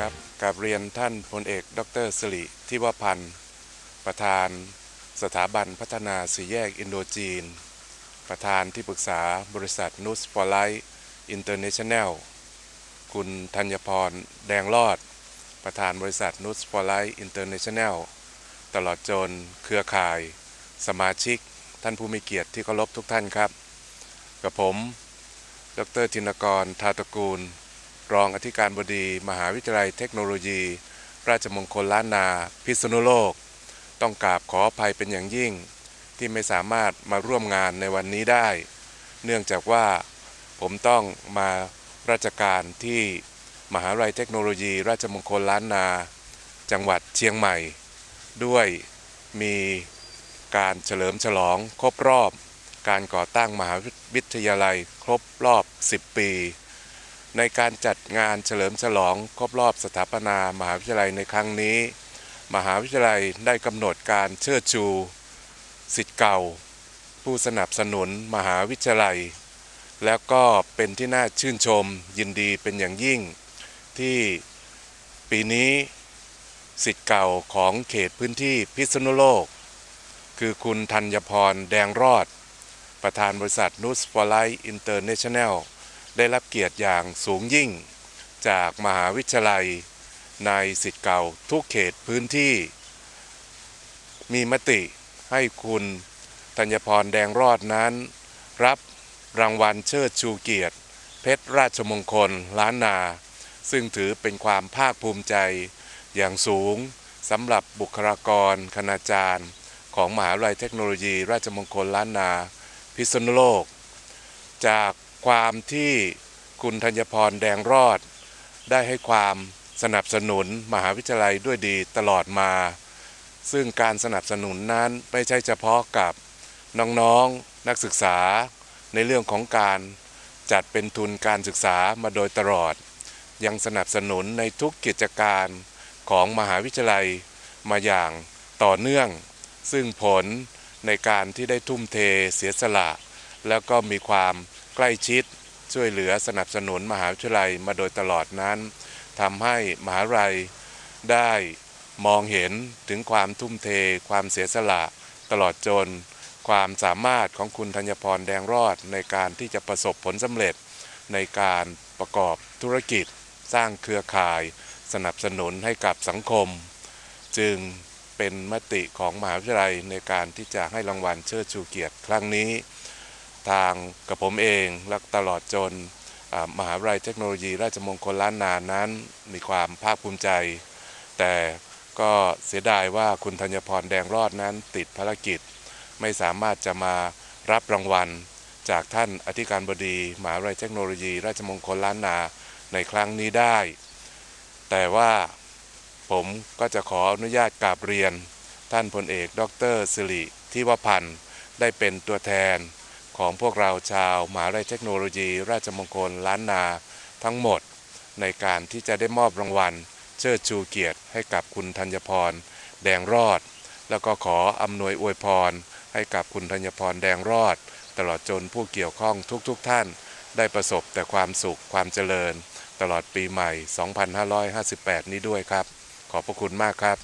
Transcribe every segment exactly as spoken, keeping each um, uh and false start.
ครับกราบเรียนท่านพลเอกดร.สิริทิวพันธ์ประธานสถาบันพัฒนาสี่แยกอินโดจีนประธานที่ปรึกษาบริษัทนูสฟอร์ไลท์อินเตอร์เนชั่นแนลคุณธัญพรแดงรอดประธานบริษัทนูสฟอร์ไลท์อินเตอร์เนชั่นแนลตลอดจนเครือข่ายสมาชิกท่านผู้มีเกียรติที่เคารพทุกท่านครับกับผมดร.ธินกร ทาตระกูลรองอธิการบดีมหาวิทยาลัยเทคโนโลยีราชมงคลล้านนาพิษณุโลกต้องกราบขออภัยเป็นอย่างยิ่งที่ไม่สามารถมาร่วมงานในวันนี้ได้เนื่องจากว่าผมต้องมาราชการที่มหาวิทยาลัยเทคโนโลยีราชมงคลล้านนาจังหวัดเชียงใหม่ด้วยมีการเฉลิมฉลองครบรอบการก่อตั้งมหาวิทยาลัยครบรอบสิบปีในการจัดงานเฉลิมฉลองครบรอบสถาปนามหาวิทยาลัยในครั้งนี้มหาวิทยาลัยได้กำหนดการเชิดชูศิษย์เก่าผู้สนับสนุนมหาวิทยาลัยแล้วก็เป็นที่น่าชื่นชมยินดีเป็นอย่างยิ่งที่ปีนี้ศิษย์เก่าของเขตพื้นที่พิษณุโลกคือคุณธัญพรแดงรอดประธานบริษัทนูสฟอร์ไลท์อินเตอร์เนชั่นแนลได้รับเกียรติอย่างสูงยิ่งจากมหาวิทยาลัยในศิษย์เก่าทุกเขตพื้นที่มีมติให้คุณธัญพรแดงรอดนั้นรับรางวัลเชิดชูเกียรติเพชรราชมงคลล้านนาซึ่งถือเป็นความภาคภูมิใจอย่างสูงสำหรับบุคลากรคณาจารย์ของมหาวิทยาลัยเทคโนโลยีราชมงคลล้านนาพิษณุโลกจากความที่คุณธัญพรแดงรอดได้ให้ความสนับสนุนมหาวิทยาลัยด้วยดีตลอดมาซึ่งการสนับสนุนนั้นไม่ใช่เฉพาะกับน้องๆ นักศึกษาในเรื่องของการจัดเป็นทุนการศึกษามาโดยตลอดยังสนับสนุนในทุกกิจการของมหาวิทยาลัยมาอย่างต่อเนื่องซึ่งผลในการที่ได้ทุ่มเทเสียสละแล้วก็มีความใกล้ชิดช่วยเหลือสนับสนุนมหาวิทยาลัยมาโดยตลอดนั้นทำให้มหาวิทยาลัยได้มองเห็นถึงความทุ่มเทความเสียสละตลอดจนความสามารถของคุณธัญพรแดงรอดในการที่จะประสบผลสำเร็จในการประกอบธุรกิจสร้างเครือข่ายสนับสนุนให้กับสังคมจึงเป็นมติของมหาวิทยาลัยในการที่จะให้รางวัลเชิดชูเกียรติครั้งนี้ทางกับผมเองและตลอดจนมหาวิทยาลัยเทคโนโลยีราชมงคลล้านนานั้นมีความภาคภูมิใจแต่ก็เสียดายว่าคุณธัญพรแดงรอดนั้นติดภารกิจไม่สามารถจะมารับรางวัลจากท่านอธิการบดีมหาวิทยาลัยเทคโนโลยีราชมงคลล้านนาในครั้งนี้ได้แต่ว่าผมก็จะขออนุญาตกราบเรียนท่านพลเอกดร.สิริทิวพันธ์ได้เป็นตัวแทนของพวกเราชาวมหาวิทยาลัยเทคโนโลยีราชมงคลล้านนาทั้งหมดในการที่จะได้มอบรางวัลเชิดชูเกียรติให้กับคุณธัญพรแดงรอดแล้วก็ขออำนวยอวยพรให้กับคุณธัญพรแดงรอดตลอดจนผู้เกี่ยวข้องทุกๆ ท่านได้ประสบแต่ความสุขความเจริญตลอดปีใหม่ สองพันห้าร้อยห้าสิบแปด นี้ด้วยครับขอบพระคุณมากครับ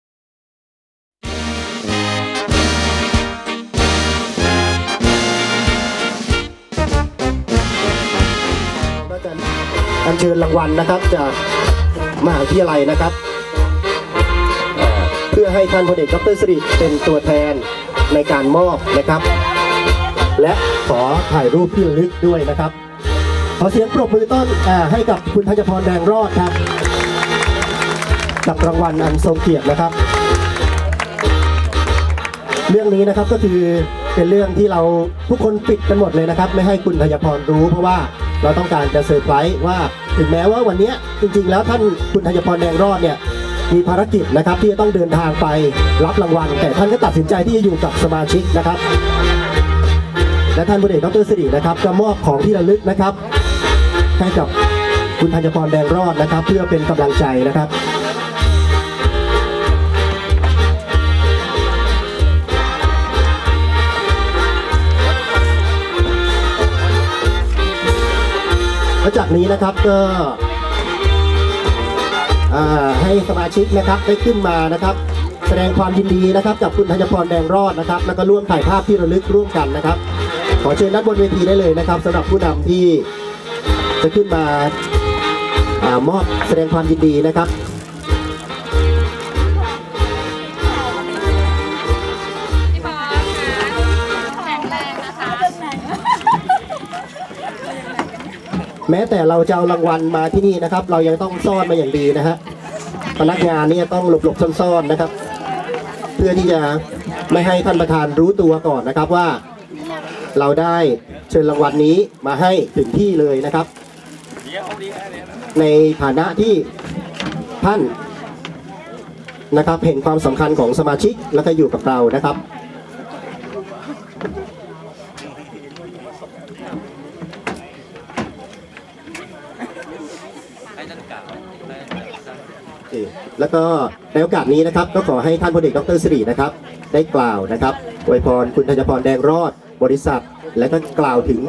อัญเชิญรางวัลนะครับจากมหาวิทยาลัยนะครับเพื่อให้ท่านพลเอกดร.สิริเป็นตัวแทนในการมอบนะครับและขอถ่ายรูปที่ระลึกด้วยนะครับขอเสียงปรบมือต้อนให้กับคุณธัญพรแดงรอดครับกับรางวัลอันทรงเกียรตินะครับเรื่องนี้นะครับก็คือเป็นเรื่องที่เราทุกคนปิดกันหมดเลยนะครับไม่ให้คุณธัญพรรู้เพราะว่าเราต้องการจะเซอร์ไพรส์ว่าถึงแม้ว่าวันนี้จริงๆแล้วท่านคุณธัญพรแดงรอดเนี่ยมีภารกิจนะครับที่จะต้องเดินทางไปรับรางวัลแต่ท่านก็ตัดสินใจที่จะอยู่กับสมาชิกนะครับและท่านพลเอกดร.สิรินะครับจะมอบของที่ระลึกนะครับให้กับคุณธัญพรแดงรอดนะครับเพื่อเป็นกำลังใจนะครับและจากนี้นะครับก็อ่าให้สมาชิกนะครับได้ขึ้นมานะครับ แสดงความยินดีนะครับกับคุณธัญพรแดงรอดนะครับแล้วก็ร่วมถ่ายภาพที่ระลึกร่วมกันนะครับขอเชิญนักบนเวทีได้เลยนะครับสำหรับผู้นำที่จะขึ้นมาอามอบแสดงความยินดีนะครับพี่บอสแข็งแรงนะคะแม้แต่เราจะเอารางวัลมาที่นี่นะครับเรายังต้องซ่อนมาอย่างดีนะฮะพนักงานนี่ต้องหลบๆซ่อนๆนะครับเพื่อที่จะไม่ให้ท่านประธานรู้ตัวก่อนนะครับว่าเราได้เชิญรางวัลนี้มาให้ถึงที่เลยนะครับในฐานะที่ท่านนะครับเห็นความสำคัญของสมาชิกแล้วก็อยู่กับเรานะครับแล้วก็ในโอกาสนี้นะครับก็ขอให้ท่านพลเอกดร.สิรินะครับได้กล่าวนะครับอวยพรคุณธัญพรแดงรอดบริษัทและก็กล่าวถึง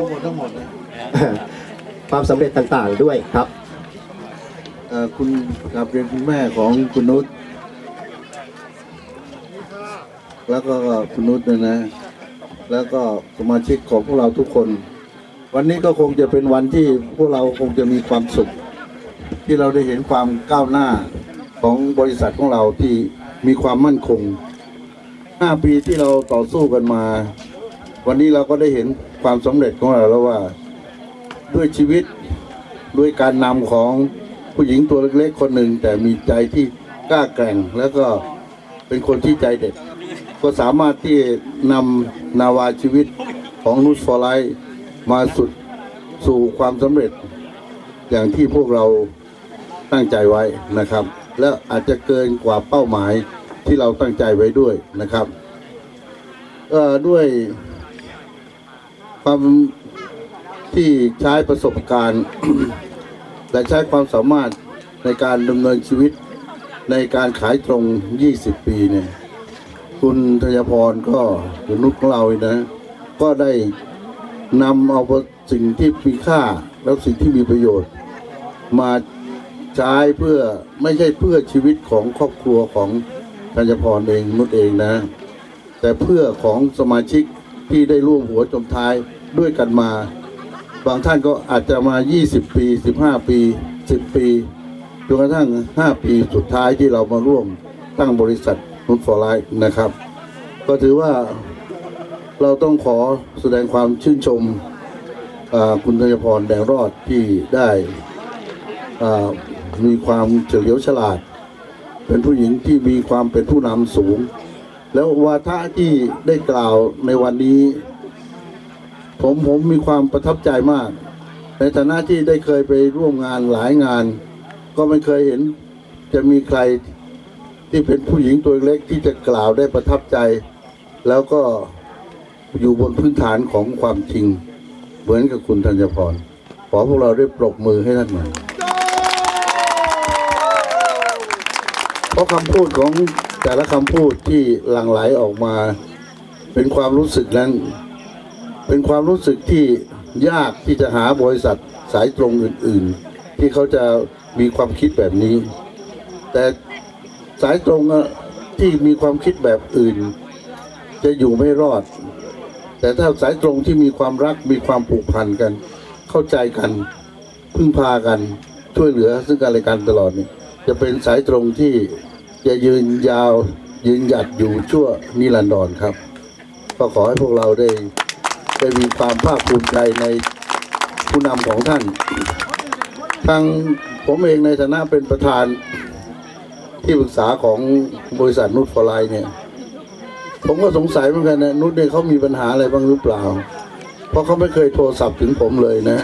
ความสำเร็จต่างๆด้วยครับคุณกับเรียนคุณแม่ของคุณนุชแล้วก็คุณนุชนะนะแล้วก็สมาชิกของพวกเราทุกคนวันนี้ก็คงจะเป็นวันที่พวกเราคงจะมีความสุขที่เราได้เห็นความก้าวหน้าของบริษัทของเราที่มีความมั่นคงห้าปีที่เราต่อสู้กันมาวันนี้เราก็ได้เห็นความสำเร็จของเราแล้วว่าด้วยชีวิตด้วยการนำของผู้หญิงตัวเล็กๆคนหนึ่งแต่มีใจที่กล้าแกร่งแล้วก็เป็นคนที่ใจเด็ดก็สามารถที่นำนาวาชีวิตของนุชฟอร์ไลท์มาสุดสู่ความสำเร็จอย่างที่พวกเราตั้งใจไว้นะครับและอาจจะเกินกว่าเป้าหมายที่เราตั้งใจไว้ด้วยนะครับเอ่อด้วยความที่ใช้ประสบการณ์ และใช้ความสามารถในการดำเนินชีวิตในการขายตรงยี่สิบปีเนี่ยคุณธัญพรก็คุณนุชของเรานะก็ได้นำเอาสิ่งที่มีค่าแล้วสิ่งที่มีประโยชน์มาใช้เพื่อไม่ใช่เพื่อชีวิตของครอบครัวของธัญพรเองนุชเองนะแต่เพื่อของสมาชิกที่ได้ร่วมหัวจมท้ายด้วยกันมาบางท่านก็อาจจะมายี่สิบปีสิบห้าปีสิบปีจนกระทั่งห้าปีสุดท้ายที่เรามาร่วมตั้งบริษัทนุชฟอร์ไลท์นะครับก็ถือว่าเราต้องขอแสดงความชื่นชมคุณธัญพรแดงรอดที่ได้มีความเฉลียวฉลาดเป็นผู้หญิงที่มีความเป็นผู้นำสูงแล้ววาทะที่ได้กล่าวในวันนี้ผมผมมีความประทับใจมากในฐานะที่ได้เคยไปร่วมงานหลายงานก็ไม่เคยเห็นจะมีใครที่เป็นผู้หญิงตัวเล็กที่จะกล่าวได้ประทับใจแล้วก็อยู่บนพื้นฐานของความจริงเหมือนกับคุณธัญพรขอพวกเราได้ปรบมือให้ท่านหน่อยเพราะคำพูดของแต่ละคำพูดที่หลั่งไหลออกมาเป็นความรู้สึกนั้นเป็นความรู้สึกที่ยากที่จะหาบริษัทสายตรงอื่นๆที่เขาจะมีความคิดแบบนี้แต่สายตรงที่มีความคิดแบบอื่นจะอยู่ไม่รอดแต่ถ้าสายตรงที่มีความรักมีความผูกพันกันเข้าใจกันพึ่งพากันช่วยเหลือซึ่งกันและกันตลอดนี่จะเป็นสายตรงที่จะยืนยาวยืนหยัดอยู่ชั่วนิรันดรครับก็ขอให้พวกเราได้ได้มีความภาคภูมิใจในผู้นำของท่านทางผมเองในฐานะเป็นประธานที่ปรึกษาของบริษัทนุชฟอร์ไลท์เนี่ยผมก็สงสัยเหมือนกันนะนุชเนี่ยเขามีปัญหาอะไรบ้างหรือเปล่าเพราะเขาไม่เคยโทรศัพท์ถึงผมเลยนะ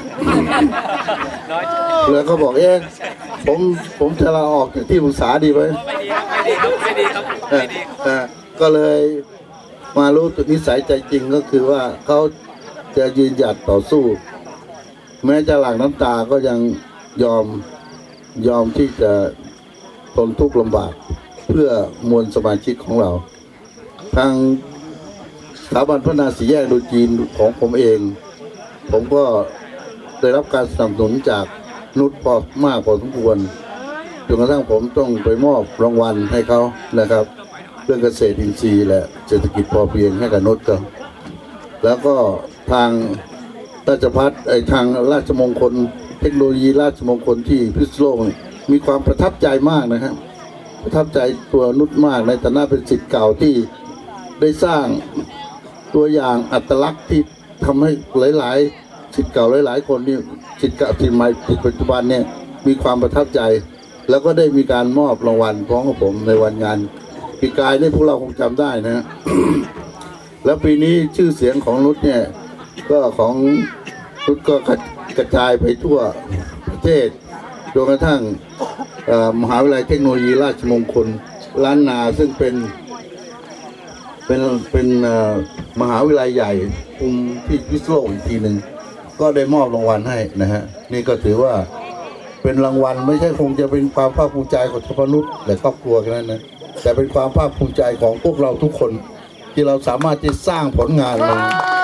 แล้วเขาบอกเอ๊ะผมผมจะลาออกจากที่ปรึกษาดีไหมไม่ดีครับไม่ดีครับไม่ดีครับไม่ดีก็เลยมารู้ตัวนิสัยใจจริงก็คือว่าเขาจะยืนหยัดต่อสู้แม้จะหลั่งน้ำตาก็ยังยอมยอมที่จะทนทุกข์ลำบากเพื่อมวลสมาชิกของเราทางสถาบันพัฒนาสี่แยกดูจีนของผมเองผมก็ได้รับการสนับสนุนจากนุชพอมากพอสมควรจนกระทั่งผมต้องไปมอบรางวัลให้เขานะครับเรื่องเกษตรอินทรีย์และเศรษฐกิจพอเพียงให้กับนุชก็แล้วก็ทางราชภัฏไอ้ทางราชมงคลเทคโนโลยีราชมงคลที่พิษณุโลกมีความประทับใจมากนะครับประทับใจตัวนุชมากในฐานะเป็นศิษย์เก่าที่ได้สร้างตัวอย่างอัตลักษณ์ที่ทำให้หลายๆศิษย์เก่าหลายๆคนนี่ศิษย์เก่าศิษย์ใหม่ศิษย์ปัจจุบันเนี่ยมีความประทับใจแล้วก็ได้มีการมอบรางวัลพร้อมกับผมในวันงานปีกายนี่พวกเราคงจำได้นะ แล้วปีนี้ชื่อเสียงของนุชเนี่ยก็ของนุชก็กระจายไปทั่วประเทศจนกระทั่งมหาวิทยาลัยเทคโนโลยีราชมงคลล้านนาซึ่งเป็นเป็นเป็นมหาวิทยาลัยใหญ่คุมที่พิษณุโลกอีกทีหนึ่งก็ได้มอบรางวัลให้นะฮะนี่ก็ถือว่าเป็นรางวัลไม่ใช่คงจะเป็นความภาคภูมิใจของเฉพาะนุชและครอบครัวแค่นั้นนะแต่เป็นความภาคภูมิใจของพวกเราทุกคนที่เราสามารถที่สร้างผลงานมัน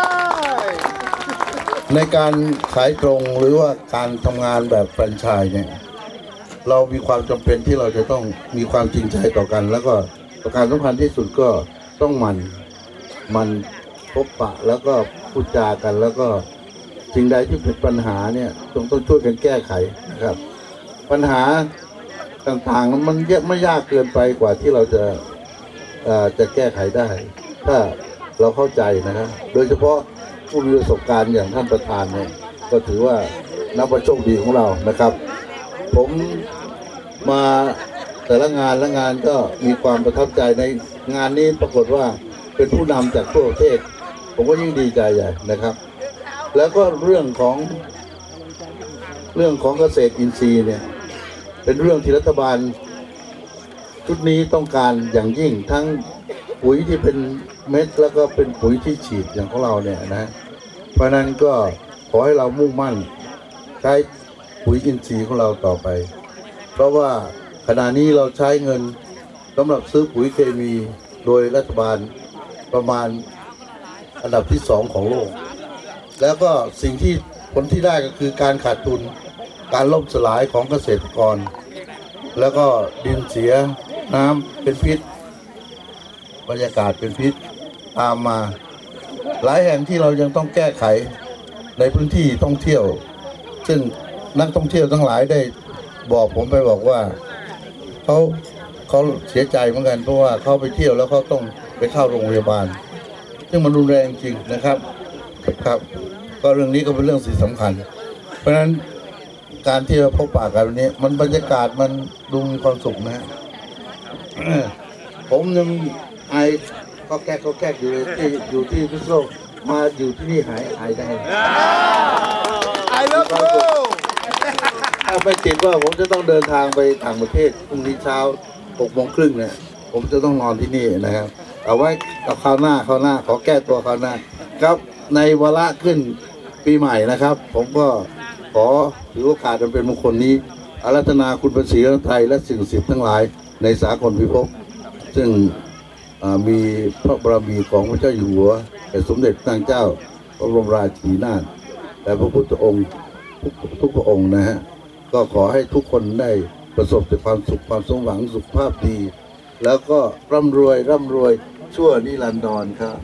ในการขายตรงหรือว่าการทำงานแบบแฟรนไชส์เนี่ยเรามีความจำเป็นที่เราจะต้องมีความจริงใจต่อกันแล้วก็ประการสำคัญที่สุดก็ต้องมันมันพบปะแล้วก็พูดจากันแล้วก็สิ่งใดที่เป็นปัญหาเนี่ยต้องต้องช่วยกันแก้ไขนะครับปัญหาต่างๆมันเยอะไม่ยากเกินไปกว่าที่เราจะจะแก้ไขได้ถ้าเราเข้าใจนะครับโดยเฉพาะผู้มีประสบการณ์อย่างท่านประธานเนี่ยก็ถือว่านับว่าโชคดีของเรานะครับผมมาแต่ละงานละงานก็มีความประทับใจในงานนี้ปรากฏว่าเป็นผู้นำจากทั่วประเทศผมก็ยิ่งดีใจใหญ่นะครับแล้วก็เรื่องของเรื่องของเกษตรอินทรีย์เนี่ยเป็นเรื่องที่รัฐบาลชุดนี้ต้องการอย่างยิ่งทั้งปุ๋ยที่เป็นเม็ดแล้วก็เป็นปุ๋ยที่ฉีดอย่างของเราเนี่ยนะเพราะนั้นก็ขอให้เรามุ่งมั่นใช้ปุ๋ยอินทรีย์ของเราต่อไปเพราะว่าขณะนี้เราใช้เงินสำหรับซื้อปุ๋ยเคมีโดยรัฐบาลประมาณอันดับที่สองของโลกแล้วก็สิ่งที่ผลที่ได้ก็คือการขาดทุนการล่มสลายของเกษตรกรแล้วก็ดินเสียน้ำเป็นพิษบรรยากาศเป็นพิษตามมาหลายแห่งที่เรายังต้องแก้ไขในพื้นที่ท่องเที่ยวซึ่งนักท่องเที่ยวทั้งหลายได้บอกผมไปบอกว่าเขาเขาเสียใจเหมือนกันเพราะว่าเขาไปเที่ยวแล้วเขาต้องไปเข้าโรงพยาบาลซึ่งมันรุนแรงจริงนะครับครับก็เรื่องนี้ก็เป็นเรื่องสิ่งสำคัญเพราะฉะนั้นการที่เราพบปะกันวันนี้มันบรรยากาศมันดูมีความสุขนะฮะ ผมยังไอก็แก้ก็แก้อยู่ที่อยู่ที่พิษณุโลกมาอยู่ที่นี่หายไอได้ไอแล้วกูถ้าไปติดว่าผมจะต้องเดินทางไปต่างประเทศพรุ่งนี้เช้าหกโมงครึ่งเนี่ยผมจะต้องนอนที่นี่นะครับเอาไว้เอาคราวหน้าคราวหน้าขอแก้ตัวคราวหน้าครับในวาระขึ้นปีใหม่นะครับผมก็ขอถือโอกาสอันเป็นมงคลนี้อาราธนาคุณพระศรีรัตนตรัยและสิ่งศักดิ์สิทธิ์ทั้งหลายในสากลพิภพซึ่งมีพระบารมีของพระเจ้าอยู่หัวแต่สมเด็จพระนางเจ้าพระบรมราชินีนาถและพระพุทธองค์ทุกพระองค์นะฮะก็ขอให้ทุกคนได้ประสบแต่ความสุขความสมหวังสุขภาพดีแล้วก็ร่ำรวยร่ำรวยชั่วนิรันดรครับ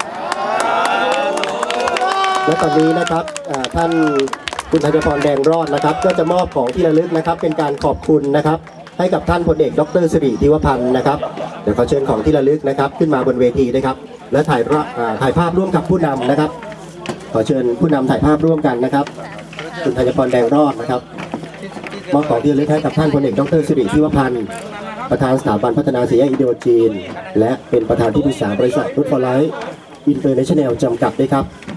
และตอนนี้นะครับท่านคุณธัญพรแดงรอดนะครับก็จะมอบของที่ระลึกนะครับเป็นการขอบคุณนะครับให้กับท่านพลเอกดร.สิริธิวพันธ์นะครับเดี๋ยวขอเชิญของที่ระลึกนะครับขึ้นมาบนเวทีนะครับและถ่ายถ่ายภาพร่วมกับผู้นำนะครับขอเชิญผู้นำถ่ายภาพร่วมกันนะครับคุณธัญพรแดงรอดนะครับมอบของที่ระลึกให้กับท่านพลเอกดร.สิริธิวพันธ์ประธานสถาบันพัฒนาสีแยกอินโดจีนและเป็นประธานที่ปรึกษาบริษัทนุชฟอร์ไลท์อินเตอร์เนชั่นแนลจำกัดด้วยครับ